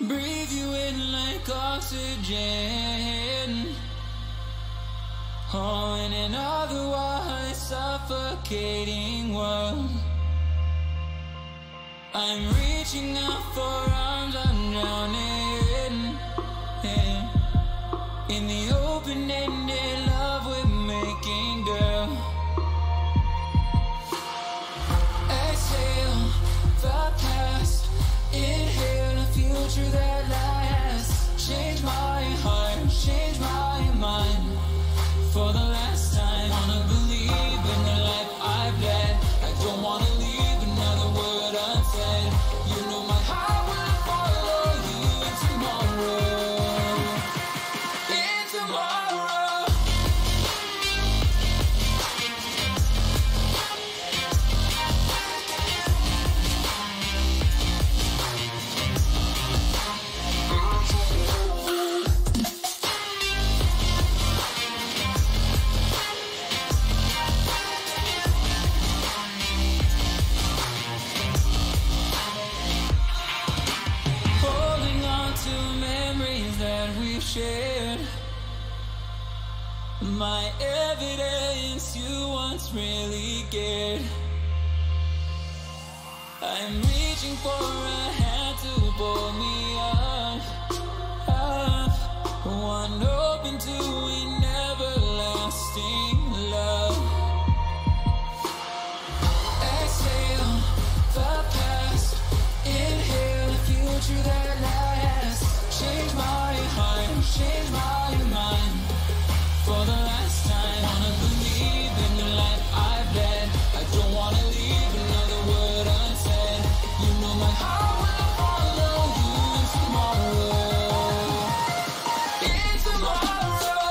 breathe you in like oxygen. Oh, in an otherwise suffocating world, I'm reaching out for arms, I'm drowning, yeah, in the open-ended love we're making, girl. Exhale the past, inhale a future that lasts. Change my heart, change my mind. For the last time, wanna believe in the life I've led. I don't wanna leave another word unsaid. You know my heart will follow you in tomorrow. In tomorrow. Shared my evidence you once really cared. I'm reaching for a hand to pull me up, one open to an everlasting love. Exhale the past, inhale the future that lasts. Change my heart, change my mind. For the last time, wanna believe in the life I've led. I don't wanna leave another word unsaid. You know my heart will follow you in tomorrow. In tomorrow.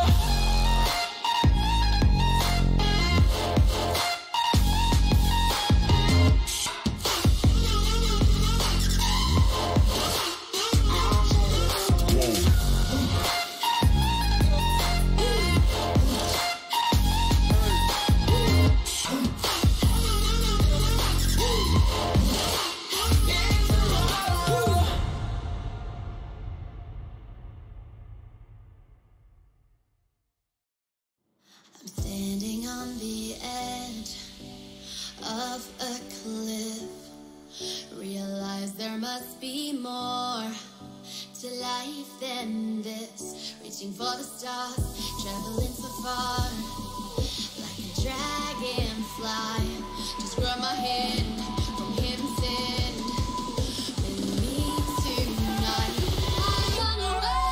I'm standing on the edge of a cliff. Realize there must be more to life than this. Reaching for the stars, traveling so far, like a dragonfly. Just grab my hand from heaven's end. With me tonight, I run away.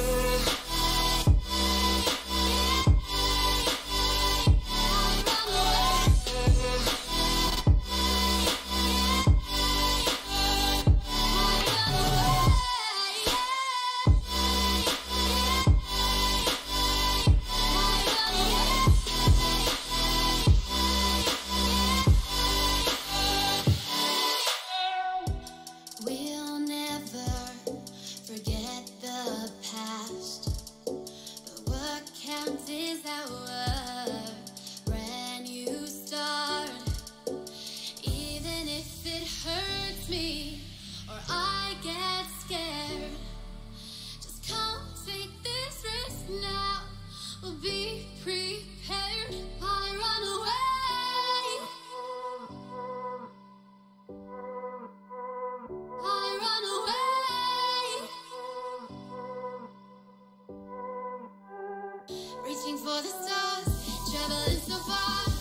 We'll never forget the past, but what counts is our brand new start. Even if it hurts me or I get scared, just come take this risk now. We'll be prepared. I run away. I run away. Reaching for the stars, traveling so far.